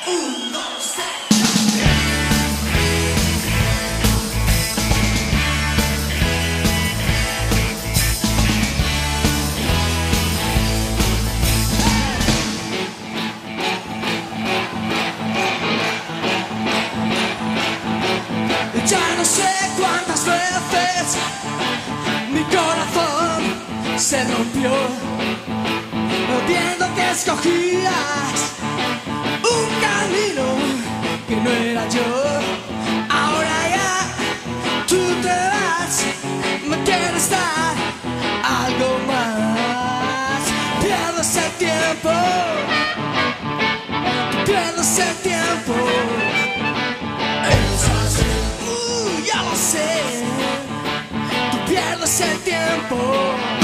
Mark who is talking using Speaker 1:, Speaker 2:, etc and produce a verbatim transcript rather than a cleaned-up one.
Speaker 1: Un, dos, tres.
Speaker 2: Ya no sé cuántas veces mi corazón se rompió, viendo que escogías un camino que no era yo. Ahora ya tú te vas, me quieres dar algo más. Pierdes el tiempo, pierdes el tiempo. Uh, ya lo sé, tú pierdes el tiempo.